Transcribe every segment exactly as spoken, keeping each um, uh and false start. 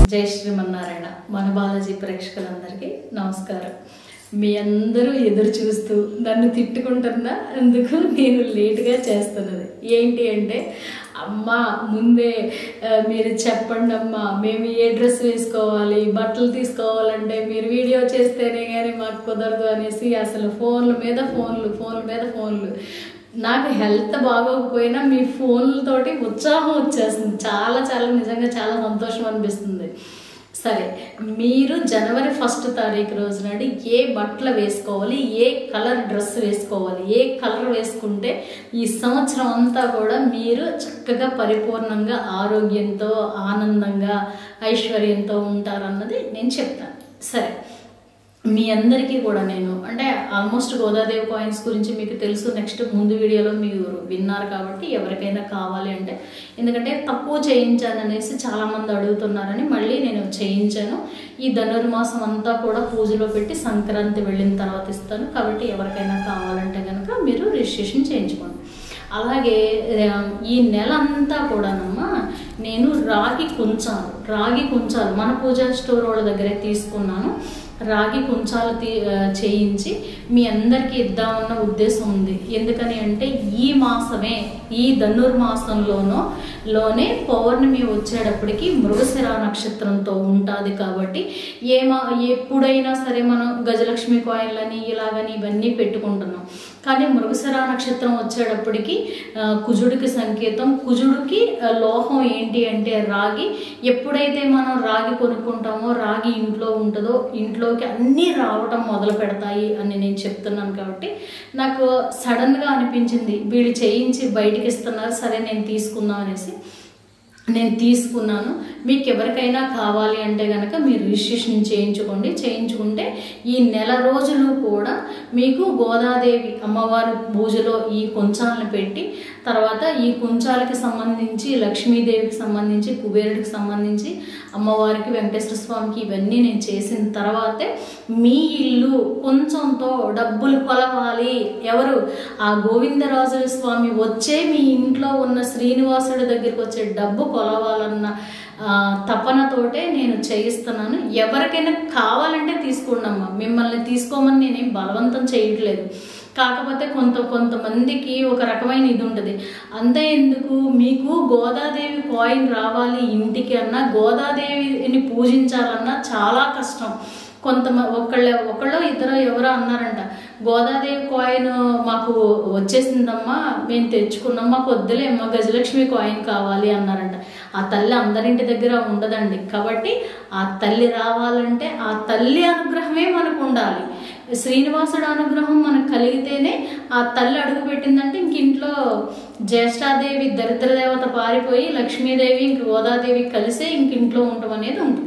జై శ్రీమన్నారాయణ మన బాలాజీ ప్రేక్షకులందరికీ నమస్కారం. మీ అందరూ ఎదురు చూస్తూ నన్ను తిట్టుకుంటున్నా అందుకు నేను లేట్గా చేస్తున్నది ఏంటి అంటే, అమ్మ ముందే మీరు చెప్పండి అమ్మా, మేము ఏ డ్రెస్ వేసుకోవాలి, బట్టలు తీసుకోవాలంటే మీరు వీడియో చేస్తేనే కానీ మాకు కుదరదు అనేసి అసలు ఫోన్ల మీద ఫోన్లు ఫోన్ల మీద ఫోన్లు. నాకు హెల్త్ బాగోకపోయినా మీ ఫోన్లతోటి ఉత్సాహం వచ్చేస్తుంది. చాలా చాలా నిజంగా చాలా సంతోషం అనిపిస్తుంది. సరే, మీరు జనవరి ఫస్ట్ తారీఖు రోజు నాడు ఏ బట్టలు వేసుకోవాలి, ఏ కలర్ డ్రెస్ వేసుకోవాలి, ఏ కలర్ వేసుకుంటే ఈ సంవత్సరం అంతా కూడా మీరు చక్కగా పరిపూర్ణంగా ఆరోగ్యంతో ఆనందంగా ఐశ్వర్యంతో ఉంటారన్నది నేను చెప్తాను. సరే, మీ అందరికీ కూడా నేను అంటే ఆల్మోస్ట్ గోదాదేవి కాయిన్స్ గురించి మీకు తెలుసు. నెక్స్ట్ ముందు వీడియోలో మీరు విన్నారు కాబట్టి ఎవరికైనా కావాలి అంటే, ఎందుకంటే తక్కువ చేయించాను అనేసి చాలామంది అడుగుతున్నారని మళ్ళీ నేను చేయించాను. ఈ ధనుర్మాసం అంతా కూడా పూజలో పెట్టి సంక్రాంతి వెళ్ళిన తర్వాత ఇస్తాను. కాబట్టి ఎవరికైనా కావాలంటే కనుక మీరు రిజిస్ట్రేషన్ చేయించుకోండి. అలాగే ఈ నెల అంతా కూడానమ్మా నేను రాగి కుంచాలు రాగి కుంచాలు మన పూజా స్టోర్ వాళ్ళ దగ్గరే తీసుకున్నాను. రాగి కుంచాలు తీ చేయించి మీ అందరికీ ఇద్దామన్న ఉద్దేశం ఉంది. ఎందుకని అంటే ఈ మాసమే ఈ ధనుర్మాసంలోనో లోనే పౌర్ణమి వచ్చేటప్పటికి మృగశిర నక్షత్రంతో ఉంటుంది. కాబట్టి ఏమా ఎప్పుడైనా సరే మనం గజలక్ష్మి కాయిన్లని ఇలాగని ఇవన్నీ పెట్టుకుంటున్నాం. కానీ మృగశిర నక్షత్రం వచ్చేటప్పటికి కుజుడికి సంకేతం. కుజుడికి లోహం ఏంటి అంటే రాగి. ఎప్పుడైతే మనం రాగి కొనుక్కుంటామో రాగి ఇంట్లో ఉంటుందో ఇంట్లోకి అన్నీ రావటం మొదలు పెడతాయి అని నేను చెప్తున్నాను. కాబట్టి నాకు సడన్గా అనిపించింది వీళ్ళు చేయించి బయటికి ఇస్తున్నారు, సరే నేను తీసుకుందాం అనేసి నేను తీసుకున్నాను. మీకు ఎవరికైనా కావాలి అంటే కనుక మీరు రిజిస్ట్రేషన్ చేయించుకోండి. చేయించుకుంటే ఈ నెల రోజులు కూడా మీకు గోదాదేవి అమ్మవారి పూజలో ఈ కుంచాలను పెట్టి, తర్వాత ఈ కుంచాలకి సంబంధించి లక్ష్మీదేవికి సంబంధించి కుబేరుడికి సంబంధించి అమ్మవారికి వెంకటేశ్వర స్వామికి ఇవన్నీ నేను చేసిన తర్వాతే మీ ఇల్లు కొంచెంతో డబ్బులు కొలవాలి. ఎవరు? ఆ గోవిందరాజుల స్వామి వచ్చే మీ ఇంట్లో ఉన్న శ్రీనివాసుడి దగ్గరికి వచ్చే డబ్బు కొలవాలన్న తపనతోటే నేను చేయిస్తున్నాను. ఎవరికైనా కావాలంటే తీసుకోండి అమ్మా, మిమ్మల్ని తీసుకోమని నేనేం బలవంతం చేయట్లేదు. కాకపోతే కొంత కొంతమందికి ఒక రకమైన ఇది ఉంటుంది. అంతే ఎందుకు, మీకు గోదాదేవి కాయిన్ రావాలి ఇంటికి అన్నా, గోదాదేవిని పూజించాలన్నా చాలా కష్టం. కొంత ఒకళ్ళ ఒకళ్ళు ఇద్దరు ఎవరో అన్నారంట, గోదాదేవి కాయిన్ మాకు వచ్చేసిందమ్మా, మేము తెచ్చుకున్నాం, మాకు వద్దులే మా గజలక్ష్మి కాయిన్ కావాలి అన్నారంట. ఆ తల్లి అందరింటి దగ్గర ఉండదండి. కాబట్టి ఆ తల్లి రావాలంటే ఆ తల్లి అనుగ్రహమే మనకు ఉండాలి. శ్రీనివాసుడు అనుగ్రహం మనకు కలిగితేనే ఆ తల్లి అడుగు పెట్టిందంటే ఇంక ఇంట్లో జ్యేష్ఠాదేవి దరిద్ర దేవత పారిపోయి లక్ష్మీదేవి ఇంక గోదాదేవి కలిసే ఇంక ఇంట్లో ఉండటం అనేది ఉంటుంది.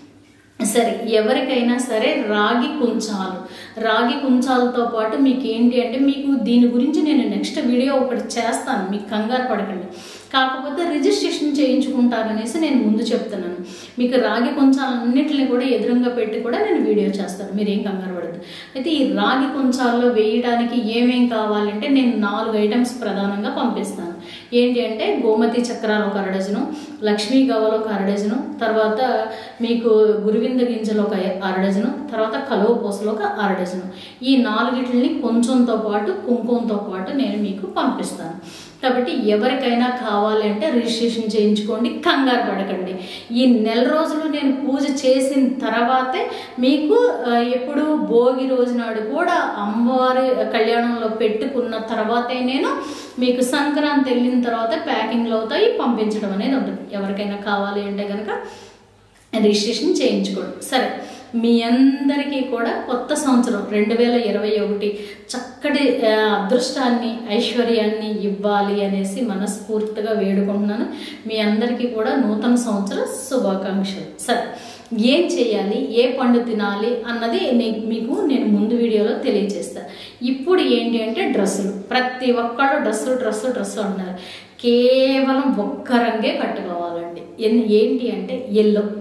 సరే, ఎవరికైనా సరే రాగి కుంచాలు రాగి కుంచాలతో పాటు మీకు ఏంటి అంటే, మీకు దీని గురించి నేను నెక్స్ట్ వీడియో ఒకటి చేస్తాను, మీకు కంగారు పడకండి. కాకపోతే రిజిస్ట్రేషన్ చేయించుకుంటారనేసి నేను ముందు చెప్తున్నాను. మీకు రాగి కుంచాలన్నింటినీ కూడా ఎదురుగా పెట్టి కూడా నేను వీడియో చేస్తాను, మీరేం కంగారు పడద్దు. అయితే ఈ రాగి కుంచాల్లో వేయడానికి ఏమేం కావాలంటే నేను నాలుగు ఐటమ్స్ ప్రధానంగా పంపిస్తాను. ఏంటి అంటే, గోమతి చక్రాలు ఒక అరడజను, లక్ష్మీ గవ్వలు ఒక అరడజను, తర్వాత మీకు గురువింద గింజలు ఒక అరడజను, తర్వాత కలువ పూసలు ఒక అరడజను. ఈ నాలుగిటిని కొంచెంతో పాటు కుంకుమతో పాటు నేను మీకు పంపిస్తాను. కాబట్టి ఎవరికైనా కావాలి అంటే రిజిస్ట్రేషన్ చేయించుకోండి, కంగారు పడకండి. ఈ నెల రోజులు నేను పూజ చేసిన తర్వాతే మీకు ఎప్పుడు భోగి రోజు నాడు కూడా అమ్మవారి కళ్యాణంలో పెట్టుకున్న తర్వాతే నేను మీకు సంక్రాంతి వెళ్ళిన తర్వాత ప్యాకింగ్లు అవుతాయి, పంపించడం అనేది ఉంటుంది. ఎవరికైనా కావాలి అంటే కనుక రిజిస్ట్రేషన్ చేయించుకోండి. సరే, మీ అందరికీ కూడా కొత్త సంవత్సరం రెండు వేల ఇరవై ఒకటి చక్కటి అదృష్టాన్ని ఐశ్వర్యాన్ని ఇవ్వాలి అనేసి మనస్ఫూర్తిగా వేడుకుంటున్నాను. మీ అందరికీ కూడా నూతన సంవత్సర శుభాకాంక్షలు. సరే, ఏం చేయాలి, ఏ పండు తినాలి అన్నది మీకు నేను ముందు వీడియోలో తెలియజేస్తాను. ఇప్పుడు ఏంటి అంటే డ్రెస్సులు. ప్రతి ఒక్కళ్ళు డ్రెస్సు డ్రెస్సు డ్రెస్సు అంటున్నారు. కేవలం ఒక్క రంగే కట్టుకోవాలండి. ఏంటి అంటే ఎల్లో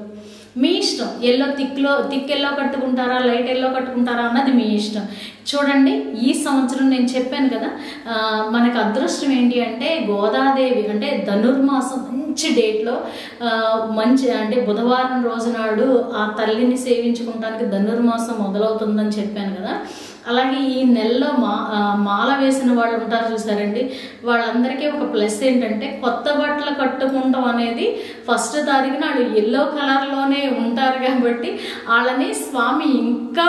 మీ ఇష్టం. ఎల్లో థిక్లో థిక్ ఎల్లో కట్టుకుంటారా, లైట్ ఎల్లో కట్టుకుంటారా అన్నది మీ ఇష్టం. చూడండి, ఈ సంవత్సరం నేను చెప్పాను కదా, మనకు అదృష్టం ఏంటి అంటే గోదాదేవి అంటే ధనుర్మాసం మంచి డేట్లో మంచి అంటే బుధవారం రోజు నాడు ఆ తల్లిని సేవించుకోవడానికి ధనుర్మాసం మొదలవుతుందని చెప్పాను కదా. అలాగే ఈ నెలలో మా మాల వేసిన వాళ్ళు ఉంటారు చూసారండి, వాళ్ళందరికీ ఒక ప్లస్ ఏంటంటే కొత్త బట్టలు కట్టుకుంటాం అనేది ఫస్ట్ తారీఖు నాడు ఎల్లో కలర్లోనే ఉంటారు కాబట్టి వాళ్ళని స్వామి ఇంకా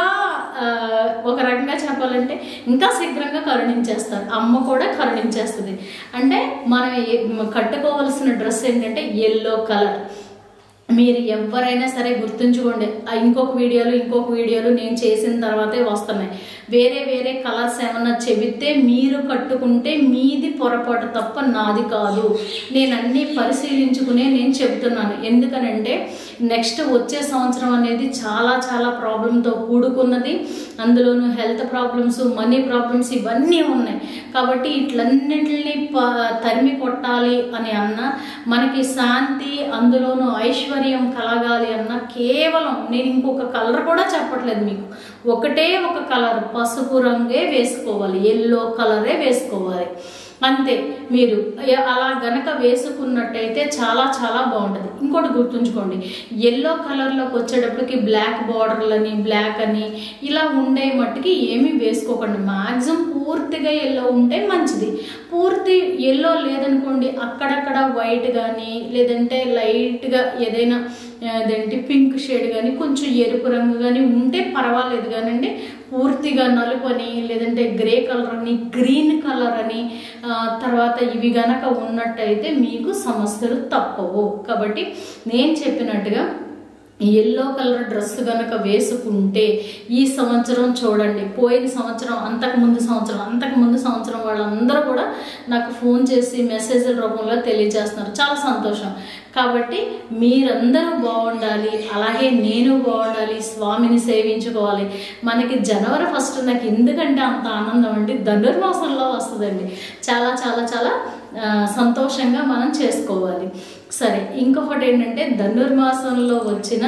ఒక రకంగా చెప్పాలంటే ఇంకా శీఘ్రంగా కరుణించేస్తారు. అమ్మ కూడా కరుణించేస్తుంది. అంటే మనం కట్టుకోవాల్సిన డ్రెస్ ఏంటంటే ఎల్లో కలర్. మీరు ఎవరైనా సరే గుర్తుంచుకోండి, ఇంకొక వీడియోలు ఇంకొక వీడియోలు నేను చేసిన తర్వాతే వస్తున్నాయి. వేరే వేరే కలర్స్ ఏమన్నా చెబితే మీరు కట్టుకుంటే మీది పొరపాటు తప్ప నాది కాదు. నేను అన్నీ పరిశీలించుకునే నేను చెబుతున్నాను. ఎందుకనంటే నెక్స్ట్ వచ్చే సంవత్సరం అనేది చాలా చాలా ప్రాబ్లంతో కూడుకున్నది. అందులోనూ హెల్త్ ప్రాబ్లమ్స్, మనీ ప్రాబ్లమ్స్ ఇవన్నీ ఉన్నాయి. కాబట్టి ఇట్లన్నిటిని ప తరిమి కొట్టాలి అని అన్న, మనకి శాంతి అందులోనూ ఐశ్వర్యం కలగాలి అన్న కేవలం నేను ఇంకొక కలర్ కూడా చెప్పట్లేదు మీకు. ఒకటే ఒక కలర్ పసుపు రంగే వేసుకోవాలి, ఎల్లో కలరే వేసుకోవాలి అంతే. మీరు అలా గనక వేసుకున్నట్టయితే చాలా చాలా బాగుంటుంది. ఇంకోటి గుర్తుంచుకోండి, ఎల్లో కలర్లోకి వచ్చేటప్పటికి బ్లాక్ బార్డర్లని బ్లాక్ అని ఇలా ఉండే మట్టుకి ఏమీ వేసుకోకండి. మ్యాక్సిమం పూర్తిగా ఎల్లో ఉంటే మంచిది. పూర్తి ఎల్లో లేదనుకోండి, అక్కడక్కడ వైట్ కానీ లేదంటే లైట్గా ఏదైనా అదేంటి పింక్ షేడ్ కానీ కొంచెం ఎరుపు రంగు కానీ ఉంటే పర్వాలేదు. కానండి పూర్తిగా నలుపు అని లేదంటే గ్రే కలర్ అని గ్రీన్ కలర్ అని తర్వాత ఇవి గనక ఉన్నట్టయితే మీకు సమస్యలు తప్పవు. కాబట్టి నేను చెప్పినట్టుగా ఎల్లో కలర్ డ్రెస్ కనుక వేసుకుంటే ఈ సంవత్సరం చూడండి, పోయిన సంవత్సరం అంతకుముందు సంవత్సరం అంతకుముందు సంవత్సరం వాళ్ళందరూ కూడా నాకు ఫోన్ చేసి మెసేజ్ల రూపంలో తెలియజేస్తున్నారు. చాలా సంతోషం. కాబట్టి మీరందరూ బాగుండాలి, అలాగే నేను బాగుండాలి, స్వామిని సేవించుకోవాలి. మనకి జనవరి ఫస్ట్ నాకు ఎందుకంటే అంత ఆనందం అంటే ధనుర్మాసంలో వస్తుందండి. చాలా చాలా చాలా సంతోషంగా మనం చేసుకోవాలి. సరే, ఇంకొకటి ఏంటంటే ధనుర్మాసంలో వచ్చిన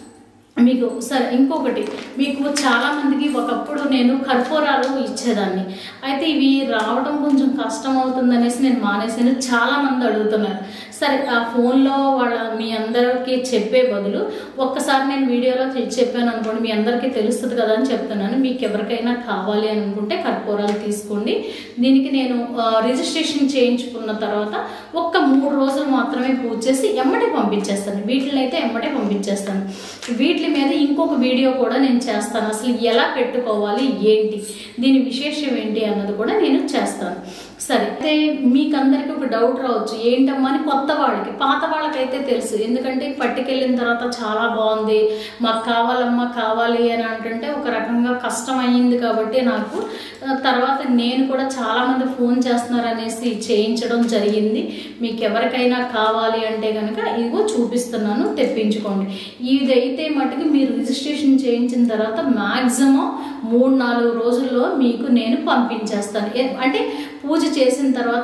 మీకు సరే ఇంకొకటి మీకు చాలామందికి ఒకప్పుడు నేను కర్పూరాలు ఇచ్చేదాన్ని. అయితే ఇవి రావడం కొంచెం కష్టం అవుతుంది అనేసి నేను మానేసాను. చాలామంది అడుగుతున్నారు. సరే, ఆ ఫోన్లో వాళ్ళ మీ అందరికీ చెప్పే బదులు ఒక్కసారి నేను వీడియోలో చెప్పాను అనుకోండి, మీ అందరికీ తెలుస్తుంది కదా అని చెప్తున్నాను. మీకు ఎవరికైనా కావాలి అని అనుకుంటే కర్పూరాలు తీసుకోండి. దీనికి నేను రిజిస్ట్రేషన్ చేయించుకున్న తర్వాత ఒక్క మూడు రోజులు మాత్రమే పూజ చేసి ఎమ్మటే పంపించేస్తాను. వీటిని అయితే ఎమ్మటే పంపించేస్తాను. వీటి మీద ఇంకొక వీడియో కూడా నేను చేస్తాను. అసలు ఎలా పెట్టుకోవాలి ఏంటి, దీని విశేషం ఏంటి అన్నది కూడా నేను చేస్తాను. సరే, అయితే మీకు అందరికీ ఒక డౌట్ రావచ్చు, ఏంటమ్మా అని కొత్త వాళ్ళకి. పాత వాళ్ళకైతే తెలుసు, ఎందుకంటే పట్టుకెళ్ళిన తర్వాత చాలా బాగుంది, మాకు కావాలమ్మా కావాలి అని అంటుంటే ఒక రకంగా కష్టం అయ్యింది. కాబట్టి నాకు తర్వాత నేను కూడా చాలామంది ఫోన్ చేస్తున్నారు అనేసి చేయించడం జరిగింది. మీకు ఎవరికైనా కావాలి అంటే కనుక ఇదిగో చూపిస్తున్నాను, తెప్పించుకోండి. ఇదైతే మటుకు మీరు రిజిస్ట్రేషన్ చేయించిన తర్వాత మ్యాక్సిమం మూడు నాలుగు రోజుల్లో మీకు నేను పంపించేస్తాను. అంటే పూజ చేసిన తర్వాత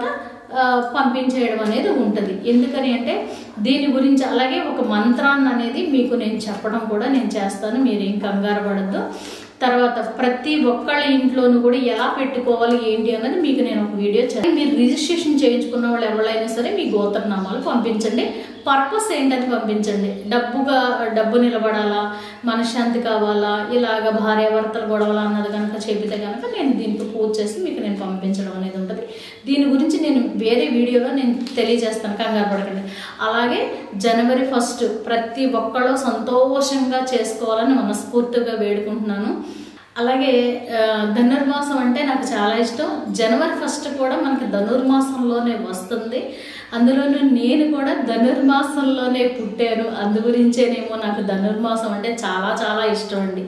పంపించేయడం అనేది ఉంటుంది. ఎందుకని అంటే దీని గురించి అలాగే ఒక మంత్రాన్ని అనేది మీకు నేను చెప్పడం కూడా నేను చేస్తాను. మీరేం కంగారు పడద్దు. తర్వాత ప్రతి ఒక్కళ్ళ ఇంట్లోనూ కూడా ఎలా పెట్టుకోవాలి ఏంటి అన్నది మీకు నేను ఒక వీడియో చేస్తాను. మీరు రిజిస్ట్రేషన్ చేయించుకున్న వాళ్ళు ఎవరైనా సరే మీ గోత్రనామాలు పంపించండి. పర్పస్ ఏంటని పంపించండి. డబ్బుగా డబ్బు నిలబడాలా, మనశ్శాంతి కావాలా, ఇలాగ భార్యాభర్తలు గొడవలా అన్నది కనుక చెబితే కనుక నేను దీంతో పూజ చేసి మీకు నేను పంపించడం అనేది ఉంటుంది. దీని గురించి నేను వేరే వీడియోలో నేను తెలియజేస్తాను, కంగారు పడకండి. అలాగే జనవరి ఫస్ట్ ప్రతి ఒక్కళ్ళు సంతోషంగా చేసుకోవాలని మనస్ఫూర్తిగా వేడుకుంటున్నాను. అలాగే ధనుర్మాసం అంటే నాకు చాలా ఇష్టం. జనవరి ఫస్ట్ కూడా మనకి ధనుర్మాసంలోనే వస్తుంది. అందులోనూ నేను కూడా ధనుర్మాసంలోనే పుట్టాను. అందు గురించేనేమో నాకు ధనుర్మాసం అంటే చాలా చాలా ఇష్టం అండి.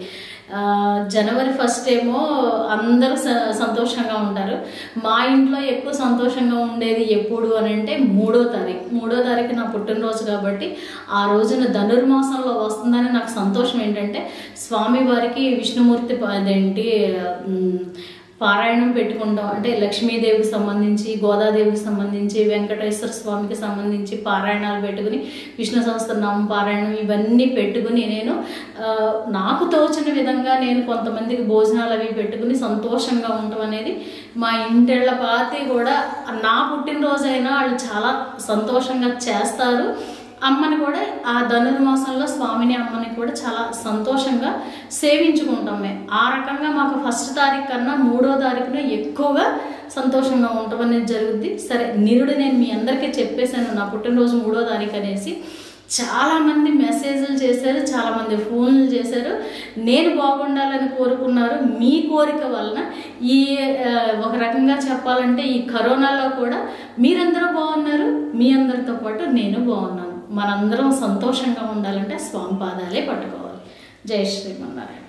జనవరి ఫస్ట్ ఏమో అందరూ సంతోషంగా ఉంటారు. మా ఇంట్లో ఎక్కువ సంతోషంగా ఉండేది ఎప్పుడు అని అంటే మూడో తారీఖు మూడో తారీఖు నా పుట్టినరోజు కాబట్టి ఆ రోజున ధనుర్మాసంలో వస్తుందని నాకు సంతోషం. ఏంటంటే స్వామివారికి విష్ణుమూర్తి అదేంటి పారాయణం పెట్టుకుంటాం. అంటే లక్ష్మీదేవికి సంబంధించి, గోదాదేవికి సంబంధించి, వెంకటేశ్వర స్వామికి సంబంధించి పారాయణాలు పెట్టుకుని, విష్ణు సహస్రనామం పారాయణం ఇవన్నీ పెట్టుకుని నేను నాకు తోచిన విధంగా నేను కొంతమందికి భోజనాలు అవి పెట్టుకుని సంతోషంగా ఉండటం అనేది మా ఇంటిళ్ళ పాతి కూడా నా పుట్టినరోజైనా వాళ్ళు చాలా సంతోషంగా చేస్తారు. అమ్మని కూడా ఆ ధనుర్మాసంలో స్వామిని అమ్మని కూడా చాలా సంతోషంగా సేవించుకుంటాం మేము. ఆ రకంగా మాకు ఫస్ట్ తారీఖు కన్నా మూడో తారీఖున ఎక్కువగా సంతోషంగా ఉండటం అనేది జరుగుద్ది. సరే, నిరుడు నేను మీ అందరికీ చెప్పేశాను నా పుట్టినరోజు మూడో తారీఖు అనేసి. చాలామంది మెసేజ్లు చేశారు, చాలామంది ఫోన్లు చేశారు, నేను బాగుండాలని కోరుకున్నారు. మీ కోరిక వలన ఈ ఒక రకంగా చెప్పాలంటే ఈ కరోనాలో కూడా మీరందరూ బాగున్నారు, మీ అందరితో పాటు నేను బాగున్నాను. మనందరం సంతోషంగా ఉండాలంటే స్వామి పాదాలే పట్టుకోవాలి. జై శ్రీమన్నారాయణ.